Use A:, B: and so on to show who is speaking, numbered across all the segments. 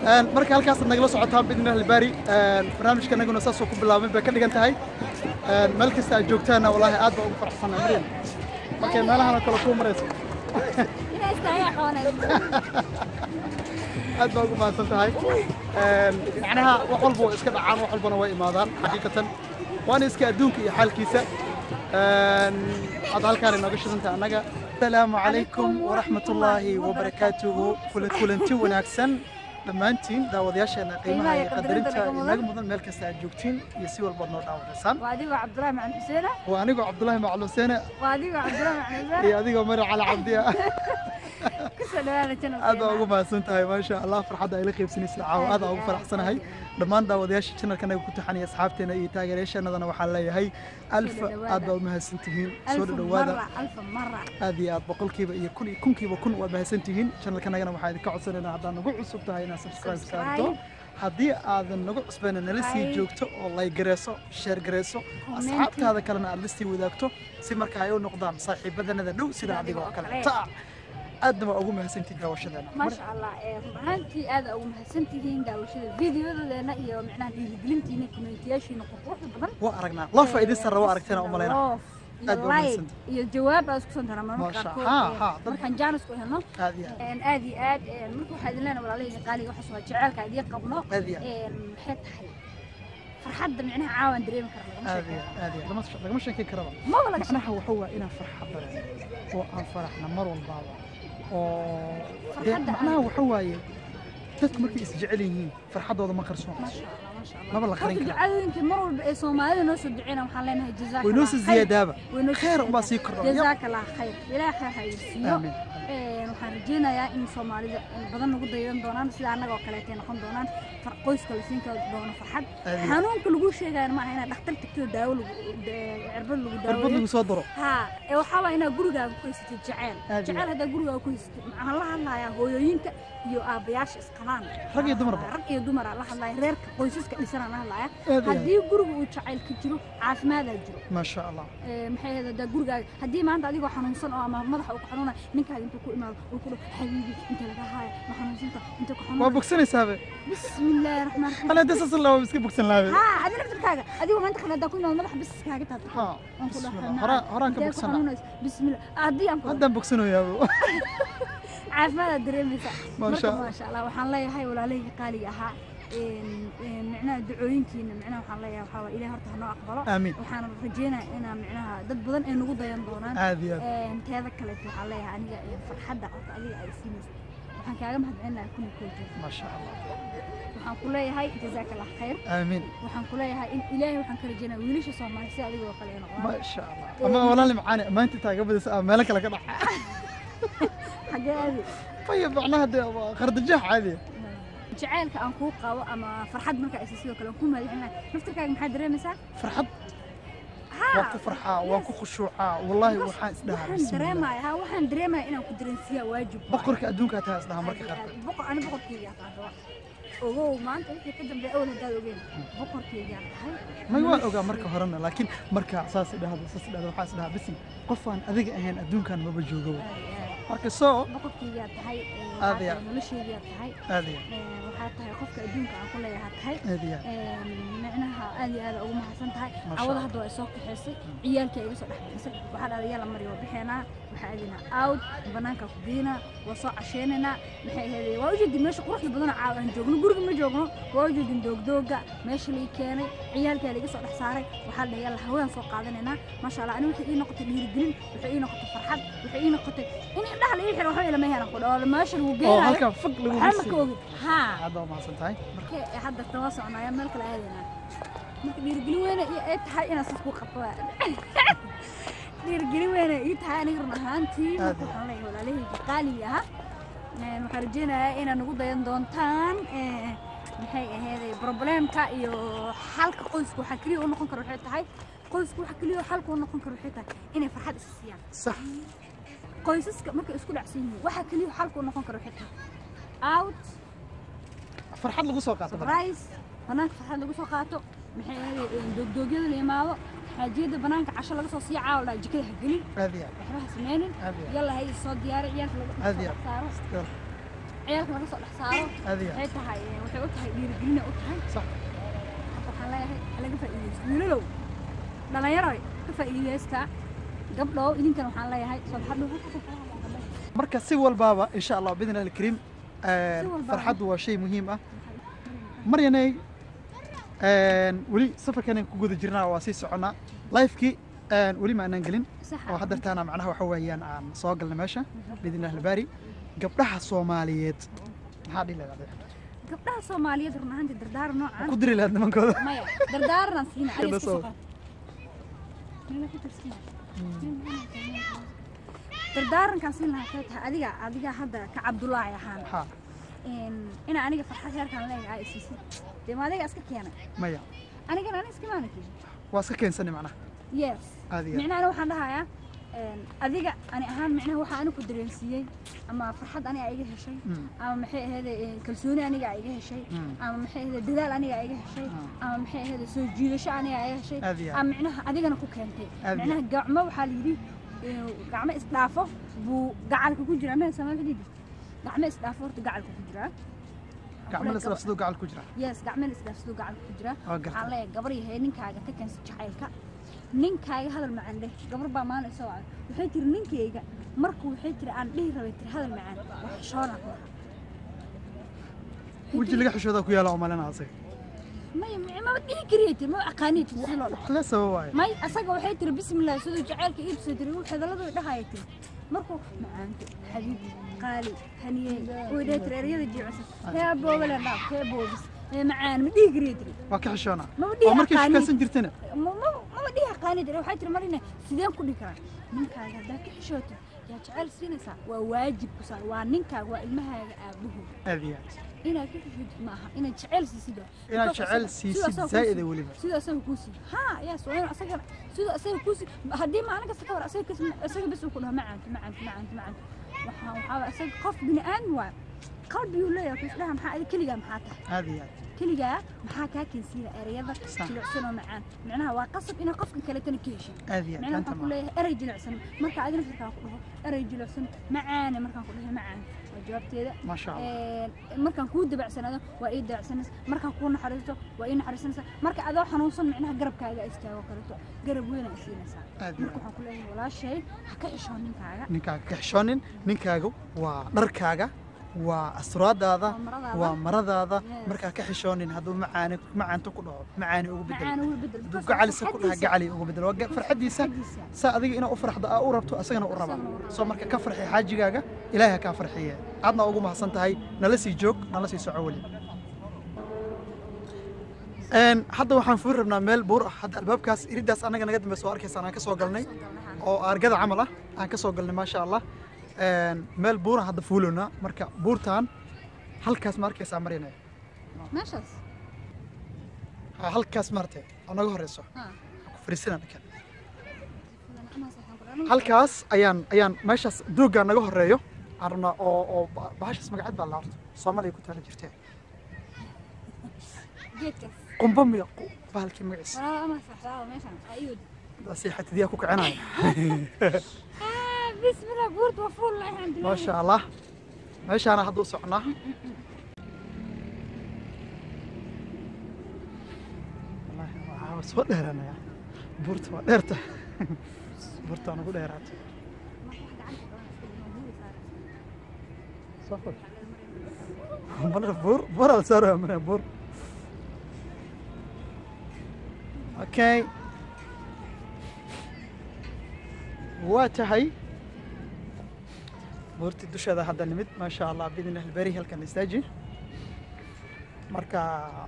A: marka halkaas nagala socotaan bidna albari barnaamijka naguna saas oo ku bilaabay ba ka dhigan tahay meel kasta aad joogtaana wallahi aad baan ugu faraxsanahay Maryam markay meelahan kala ku marayso aad baan ugu mahadsan tahay macnaha wax walba oo iska dhacaan wax walbana way imaadaan xaqiiqatan waana iska adduunka iyo xaalkiisa هذا الكلام ناقش أنت أنا السلام عليكم ورحمة الله وبركاته كلنتي وناكسن لما أنتين داودياش أنا قيمة قدرتها نجم ملك الساجوكتين يسوي البرنامج أول رسام
B: وهذيك عبد الله مع الحسينة
A: وأنا عبد الله مع الحسينة
B: وهذيك عبد الله مع الحسينة
A: هي هذيك مرة على عبدية
B: كسر هذا كنا
A: هذا أقوم أسنتها ما شاء الله فرحة إلى خير سنة ساعة وهذا أقوم فرح سنة هاي لما داودياش كنا كنت حني أصحابتنا يتاجريش أنا وحلا هاي ألف أدو مهسنتين
B: ألف مرة ألف مرة
A: هذه بقول كيف يكون كيف يكون ومهسنتين كنا كنا وحيد كعصرنا هذا نقول عصبتها هنا سبسكرايب ساعته haddii aadan nagu cusbeen nala sii joogto oo like gareeso share gareeso asxaabtaada kalena aad listii wadaagto si marka ay u noqdaan saaxiibadanada dhow sida adiga oo kale aad ma ugu mahadsantihiin daawashadana
B: ma sha Allah runtii aad ugu mahadsantihiin daawashada fiidiyodadeena iyo macnaha dhiirigelintiina community-yaashiina quruxda badan
A: waa aragnaa loo faa'iideysan sar waa aragtayna u maleynaa
B: like iyo jawaab aad ku santaana marka markaan jaanis ku helno aad iyo aad marka waxa idinleena walaalahayga qaaliga waxa soo jecelka idin qabno maxay tahay farxadda macnaha caawan dareemi karno
A: lama sheekay karaba macnaha waxa waa inaan farxad dareemo oo aan faraxna mar walba oo macnaha waxa waaye dadku markay isjecel yihiin farxadooda ma qarsoon ما بالله خيرين كلا.
B: عادي مروا بسومالي نوصل دعينا وحلينا جزاك الله.
A: ونوصل زيادة خير وما سيكر.
B: جزاك الله خير. إلى خير هاي. آمين. وحرجينا يا إن سومالي بدنا نقول ديون دونان سيد عنا وكلاتين خن دونان فرقويس كلسين كدونا فرحد. حنون كل جوش شيء ما هنا دخلت كتير داول عربل وداول.
A: عربل وصدره.
B: ها وحاول هنا جروجا كويس تجعل. جعل هذا جروجا كويس. الله يا هو ينك يو أبياش إسقلان.
A: رقي دمر.
B: رقي دمر الله ريرك كويسك لسنا نهلا هدي جروج وتشعل كتير عافماذا جرو
A: ما شاء الله
B: محي هذا ده جروج هدي ما عند أديكوا حنوصل أو ما مضح أو حنونا منك هذي أنتوا كل ما وكله حبيبي أنت لك هاي ما حنوصل أنت كحنون
A: ما بوكسني سابق
B: بسم الله الرحمن الرحيم
A: أنا دس الله بس بوكسن لابد
B: ها أنا نفس الحاجة أديكوا ما أنت خلنا ده كنا مضح بس حاجة
A: ها هرا كبوكسنا
B: بسم الله أدي أنكو
A: هذا بوكسنه يا أبو
B: عافماذا دريمي
A: ما شاء
B: الله وحنا لا هاي ولا ليه قالي أها معناها دعوينتينا معناها وحنا لا يحاول إلى هرتها نوع أقبله
A: آمين
B: وحنا رجينا إنا معناها ضد بدن إنه قد ينضونان
A: عادي
B: أنت هذا كلام وحنا لا يعني فرحة قط عليه أي سينس وحنا كلام هذا عنا كل
A: ما شاء الله
B: وحنا كلها هاي جزاك الله خير
A: آمين
B: وحنا كلها هاي إلهي وحنا كرجينا ويليش صوم ما يصير عليه وقلينا
A: ما شاء الله أما ولا اللي معانا ما أنت تاقبل مالك لك
B: حاجة هذه
A: طيب معناها خردجاه عادي
B: جعلك أنكو قاو أما فرحد مركا أساسية وكلام كل ما يحنا نفتكر محد دريمة ساعة
A: فرحد وانكو فرحة وانكو خشوعة والله وحان اسدها
B: دريمة ها وحان دريمة إنا كدرين سيا واجب
A: بقرك أدونك هتها اسدها مركا خرطة
B: أنا بقر كيجا أوه ما أنت كده بأول هذا وجين بقر كيجا
A: ما يوان أوجا مركا هرنا لكن مركا أساس ده هذا أساس ده وحاس ده بس قفان أذيك أهين أدونك أنا ما بجوجو مركا صو
B: بقر كيجا هاي
A: هذه
B: ملوشية هاي
A: هذه
B: وحتى قفك أدونك أنا كلها هاي
A: هذه
B: معناها هذه أو ما حسنت هاي عوض هذا السوق حسي عيالك يبصر حسي وحد عيال مريم وبحنا وحدنا أوت بنانك كبينا وصاع عشاننا محي هذه واجد ماشي قروح بدنا عاون جوجنا قرب ما جوجنا واجد دوجا ماشي اللي كان عيالك اللي يبصر حساري وحد عيال هوان سوق قاعدنا ما شاء الله أنا وحي نقطة الهرجين وحي نقطة فرحة وحي نقطة إني ده اللي يحرق وحي لما هي نقول ولا ماشي الوجينا
A: هلك فق لو
B: ها
A: هذا ما صنتاي
B: مركي حد التواصل أنا يا ملك العالينا مركي بيرجلوا وين إيه أنا سكوا خطوة بيرجلوا وين إيه أنا يرنا هانتي وحنا ولا ليه قالي ها محرجينا إنا نقول يندون تان محي هذا بروبلم كأيو حلق قوسكو حكليه ونكون كروحته هاي قوسكو حكليه حلق ونكون كروحته إني فرحة أساسية
A: صح
B: قوسك مركي اسكول عسيني وحكليه حلق ونكون كروحته أوت
A: فرحة لغو سوقاته
B: رايس هناك فرحة لغو سوقاته محي دوجين اللي معه حاجيد بنانك 10 لغو ساعة ولا جكيه حقلي
A: هذه
B: راح سمينين يلا هي الصوت دياري يلا
A: هذه
B: عيالك ما كسر حصاره
A: هذه
B: حيث هاي وحيقولها يرجعنا قطها
A: صح
B: وحنا لها فائدة يقولوا لما يرى كفائدة قبله إذا كانوا حنا لها صباح له
A: marka si walbaaba insha Allah bidna al-karim farxad waa shay muhiim ah maryanay wali safarkan ku guda jirnaa waa sii soconaa live-ki wali ma aanan galin oo hadda taana macnaha waxa weeyaan aan soo galnay meesha bidna al-bari gabdhaha Soomaaliyeed maxaa dhiladay
B: gabdhaha Soomaaliyeed run ahaanti dardaar noocan
A: ku diri lahayd nimankooda
B: maya dardaarna siina ay isku soo dardaaran kan siin lahaa tahay adiga hadda ka Cabdullaahi ahaan ina aniga farxad heerkan leeyahay ay siisay deema adiga iska keenay
A: maya
B: aniga iska maanaki
A: waa iska keensanay macnaha
B: yes macnaha waxaan dhahayaa adiga ani ahaan macnaha waxa aan ku dareensiiyay ama farxad aniga iga heshay ama maxay ahayd kalsooni aniga iga heshay ama maxay ahayd dadaal aniga iga heshay ama maxay ahayd soo jiidasho aniga iga heshay ama macnaha adigana ku keentay macnaha gacmo waxa la yiri gacmo isdhaafo buu gacalka ku jira ma Soomaaliyeed gacmo isdhaafo horta gacalka ku jira
A: gacmo isdhaafsado gacal ku jira
B: yes gacmo isdhaafsado gacal ku jira waxaan leeyahay gabar yahay ninkaaga ka keensi jacaylka ninkaaga hadal macaan leh gabar baa maalin soo ah waxay tiri ninkayga markuu waxay tiri aan dhihi rabay tiri hadal macaan wax shoona ku
A: wajhi laga xishooda ku yaala Soomaaliyeed asaga
B: ما بدي كريت ما أقانيت وحلو
A: لا سواي
B: ما أساق وحيد بسم الله سوي جعلك إيد صدري وحدا لا دهايتي مركو معانك حبيبي قالي هنيه ويدات رياض الجيعس يا أبو ولا لا يا أبو بس معان ما بدي كريت
A: وكحشونا
B: ما بدي
A: مركز كاسن جرتنا
B: ما بدي أقانيت لو حيد مرينا سيدان كل كلام منك هذا ذاك حشوته يا جعل سينسا وواجب كسر وعنك وإلمها أبوه
A: أبيات
B: إنا كيف معها إنا تشعلسي سيدا
A: إنا تشعلسي زائدة وليبا
B: سيدا أسوي كوسي ها يا سوين أسكر سيدا أسوي كوسي هدي معنا كسكر أسوي بس وكلها معك وحاول أسوي قف بني أنواع قلبي ولا يا كيف لها محا كل جا محاته
A: هذه
B: كل جا محا كاكن سيدا أريضة جلعسنا معان معناها وقصب إنا قف كلا تنكيش
A: هذه
B: معناها نقول له أري جلعسنا مركا عادنا في كاكله أري جلعسنا معانا مركا نقول له معان جوابتيدا
A: ما شاء الله
B: markaan ku dabacsanado waa ii dabacsanaysa markaan ku naxariisto waa ii naxariisanaysa marka adoo xanuunsan macnaha garabkaaga istaago kaleeto garab weyn ay siinaysaa marka waxaan ku leeyahay walaashay ha ka xishoon ninkaaga ka xishoonin ninkaaga waa dharkaaga waa asraadaada waa maradaada marka ka xishoonin haduu macaanto ku dhaco macaani ugu bedel gacal ku dhaca gacali ugu bedel waa farxadiisa sa adiga ina u farxdo u rabto asagana u raba soo marka ka farxi xaajigaaga ilaahay ka farxiye aadna ugu mahadsan tahay nala sii joog nala sii soco wali hadda waxaan fuur rabnaa meel buur ah hadda albaabkaas iridaas anaga naga dambe soo arkaysan aan ka soo galnay oo argada camal ah aan ka soo galnay ma sha Allah meel buur hadda fuulona marka buurtaan halkaas markaysa marinay meeshaas
A: halkaas martay anaga horeyso ku fariisana dadka halkaas ayaan meeshaas dooga naga horeeyo arna oo bahashas magacad baa la arto Soomaaliya ku taala jirtay
B: geedka
A: qumbamiya bahalkii magaciis
B: ama saxraa meeshan ayuu
A: nasiixadii ku kacanay
B: بسم الله بورت وفول الله الحمد لله
A: ما شاء الله ماشي انا هدو سعنا والله عاوز ودهر انا يا بورت ودهرته بورت انا ودهرات صفر من بور صار من بور اوكي واتهي بورتي دشada hadda nimid ma sha Allah bidina albari halkan istaaji marka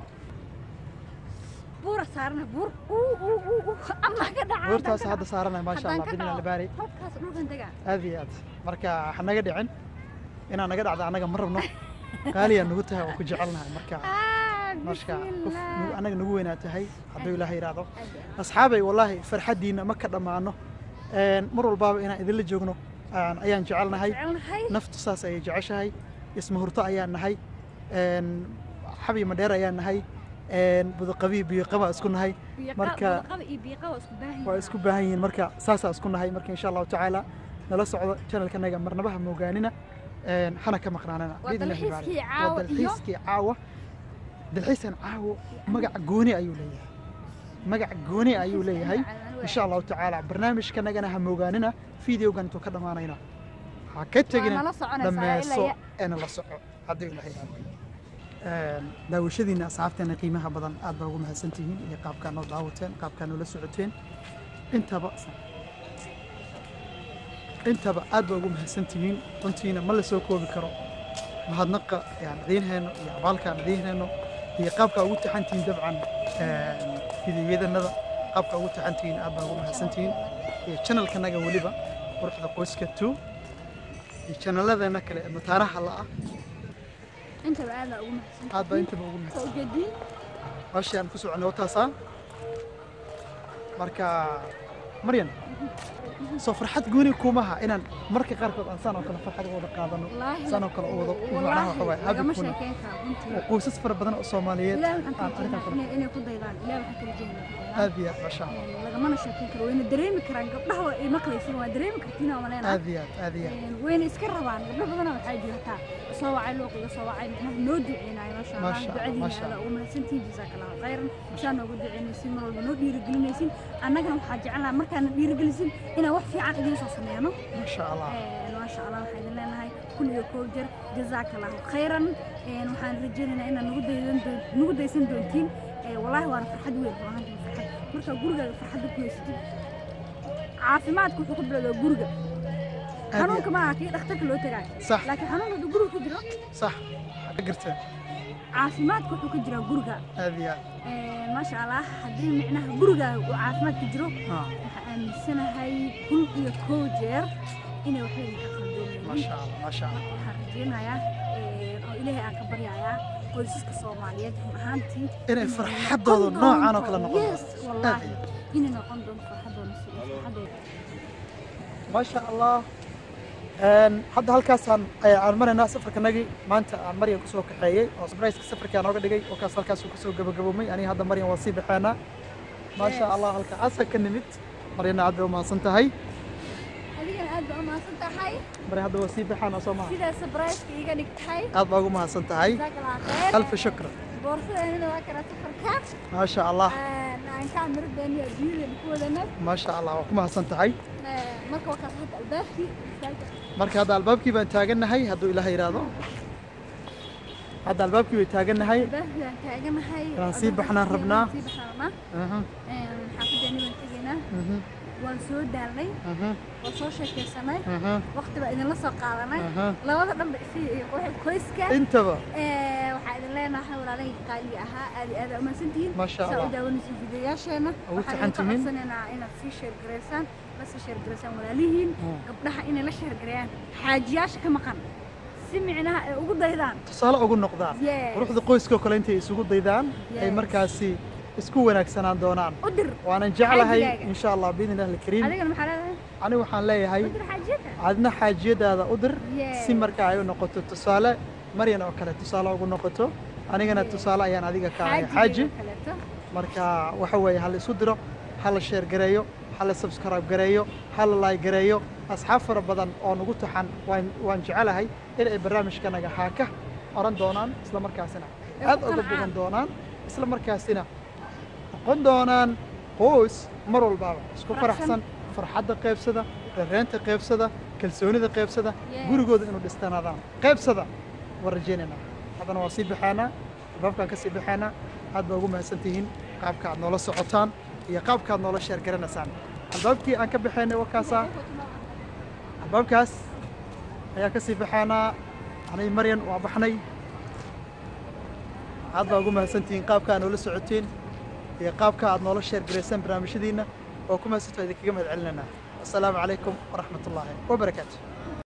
B: buur saarna buur amma ka dhaca
A: buurtaas hadda saarana ma sha Allah bidina albari
B: halkaas dhulkan taga
A: aadiyad marka xanaga dhicin ina naga dhacdo anaga ma rabno qaaliya nagu tahay oo ku jecelnahay marka marka anaga nagu weynaatahay haduu Ilaahay yiraahdo asxaabay wallahi farxadiina ma ka dhamaano mar walba inaan idin la joogno ayaan jecelnahay naftu saas ay jeceshahay isma hurto ayaan nahay xabi madheer ayaan nahay budaqabi biyo qaba isku nahay marka waa isku baahan yihiin marka saas isku nahay marka insha Allah taala nala socdo channel-kanaga marnabaha moogaanina hana ka maqnaanana
B: dalxiiskii caawa iyo
A: dalxiiskii caawa dalxiiskan caawa magac gooni ayuu leeyahay magac gooni ayuu leeyahay insha allahu tacaala barnaamijkanagana ha moogaanina fideogan intuu ka dhammaanayna ha ka tegina dhammayso eena la soco haddii ilahay daawashadiina asxaabteena qiimaha badan aad baa ugu mahadsantihiin iyo qaabkaa noo daawateen qaabkaa noola socoteen intaba aad baa ugu mahadsantihiin runtiina ma la soo koobi karo mahadnaqa aan idiin hayno iyo abaalka aan idiin hayno iyo qaabkaa ugu taxantihiin dabcan fideoyadanada qaabkaa ugu taxantihiin aad baa ugu mahadsantihiin iyo channelkanaga weliba quruxda qoyska 2 iyo channeladeena kale ee mataanaha la ah
B: intaba aad baa ugu mahadsantihiin
A: aad baa intaba ugu mahadsantihiin meeshaan ku soconay wataasa marka Maryan soo farxad gooni kumaha inaan marka qaarkood aan saan oo kale farxad wada qaadano saan oo kale wada macnaha waxa way habi kun qoysas fara badan oo Soomaaliyeed aan arkaan karo
B: inay ku daydaan ilaahay waxa kala jeedin
A: aadiya masha Allah
B: laga mana sheekin karo wayna dareemi karaan gabdhaha ay maqlaysan waa dareemi kartiin oo maleena
A: aadiya
B: wayna iska rabaan gabdho badan waxay jirtaa soo wacay looqiga soo wacay macnaha noo duceynaayo masha Allah ducadiina ugu mahadsantiin jazakallahu khayran saan ugu duceynaysiin mar walba noo dhiirigelinaysiin annagana waxa jecelnahay markaan dhiirigelisin inaan wax fiican idin soo sameeyno
A: masha Allah
B: waxaan idin leenahay kun iyo koow jeer jazakallahu khayran waxaan rajaynaynaa inaan nagu daysan doontiin والله وانا فرحت وين والله فرحت marka guriga farxad ku haysatid caafimaadku wuxuu ku bilowdaa guriga xanuunka ma aha kii dhakhtarka loo tagay laakiin xanuunka hadduu guriga ku jiro
A: sax ka garteen
B: caafimaadku wuxuu ku jiraa guriga
A: aadiya
B: maasha Allah haddii micnaha guriga uu caafimaad ku jiro waxaan aaminsanahay kun iyo koow jeer inay wax weyn ka qaldoon
A: maasha Allah
B: waxaan rajaynayaa oo ilaahay aan ka baryayaa qoysaska Soomaaliyeed ahaantii
A: inay farxadooda noocan oo kala noqon
B: wallahi inay noqon doonto farxadooda
A: ما شاء الله hadda halkaasaan aan maraynaa safarkanagii maanta aan Maryan kusoo kaxeeyey oo surprise safarkaan ooga dhigay oo kaas halkaas uu kusoo gabagaboomay aniga hadda Maryan waa sii baxaynaa ما شاء الله halkaas ka nimid Maryan aad u mahadsan tahay
B: adigana aad u mahadsan tahay
A: Maryan hadda waa sii baxaynaa Soomaa
B: sida surprise iga dhigtay
A: aad baa ugu mahadsan tahay alf shukr
B: بورصة waa kala safarka
A: ما شاء الله
B: aan ka mirdani adduunyada ku wadana
A: ما شاء الله waa ku mahadsan tahay
B: marka waxa hadda albaabkii
A: marka hadda albaabkii baan taaganahay hadduu ilaahay yiraahdo hadda albaabkii way taaganahay aan sii baxnaan rabnaa
B: xaafadani waan tegaynaa waan soo daalnay waan soo sheekaysanay waqti baa idinla soo qaadanay labada dhanba waxay qoyska
A: intaba
B: waxaa idin leenahay walaalay qaali ahaa aad u mahadsantihiin
A: ما شاء الله
B: daawanaysa fiidiyoyaasheena waxaan codsanaynaa inaad sii sheer gareysaan la sii sheer gareysaan walaalihiin gabdhaha inay la sheer gareeyaan xaajiyaasha ka maqan si micnaha ay ugu daydaan
A: tusaale ugu noqdaan quruxda qoyska kale intay isugu daydaan ay markaasi isku wanaagsanaan doonaan waana jeclahay insha Allah biidnillah al-kariim
B: adigana maxaa leedahay
A: ani waxaan leeyahay adna xaajiyadaada u dir si marka ay u noqoto tusaale Maryan oo kale tusaale ugu noqoto anigana tusaale ayaan adiga ka ahay xaaji marka waxa weeye hal isu diro hal share gareeyo hal subscribe gareeyo hal like gareeyo asxaab fara badan oo nagu taxan waan jecelahay in ay barnaamijkanaga haaka oran doonaan isla markaasina aad uga badan doonaan isla markaasina noqon doonaan qoys mar walba isku faraxsan farxadda qaybsada reenta qaybsada kalsoonida qaybsada gurigooda inuu dhistanaadaan qaybsada warjeynana hadana waa sii baxaana baabkaan ka sii baxaana aad baa ugu mahadsantihiin qaabka aad noola socotaan iyo qaabka aad noola sheer garanaysaan albaabkii aan ka baxaynay wakaasa albaabkaas ayaa ka sii baxaana anay Maryan waa baxnay aad baa ugu mahadsantihiin qaabka aad noola socoteen iyo qaabka aad noola sheer gareysaan barnaamijyadiina oo ku mahadsantahay idinkaga mahad celinayna assalaamu calaykum waraxmatullaahi wabarakaatuh